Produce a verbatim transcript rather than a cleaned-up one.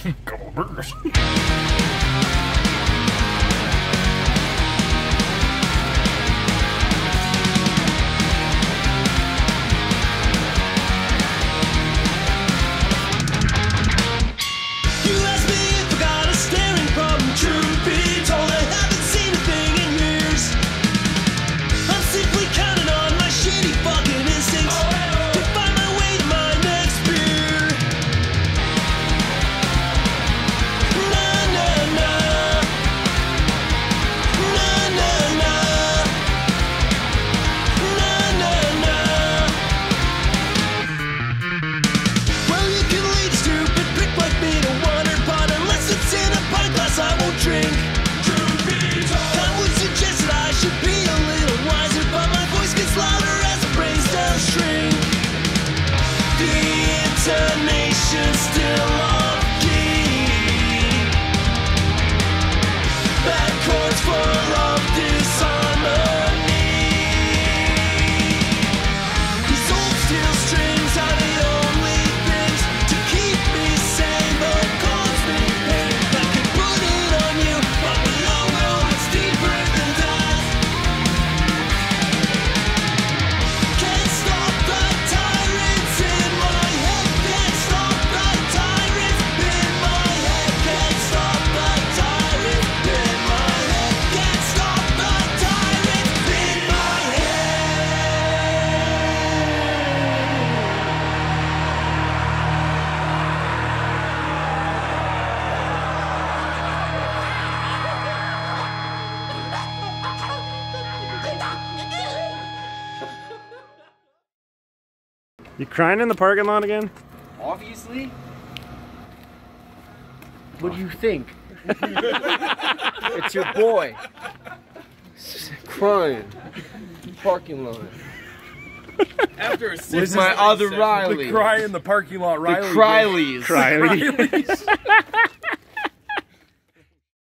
Couple of burgers. You crying in the parking lot again? Obviously. What do you think? It's your boy. Crying. Parking lot. After a With my other Riley. The cry in the parking lot, Riley. The Cryleys. Cryleys.